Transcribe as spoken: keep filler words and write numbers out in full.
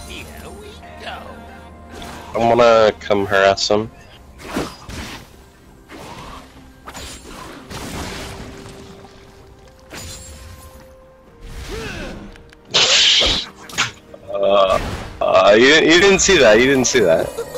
Here we go. I'm gonna come harass him. uh, uh, you, you didn't see that, you didn't see that.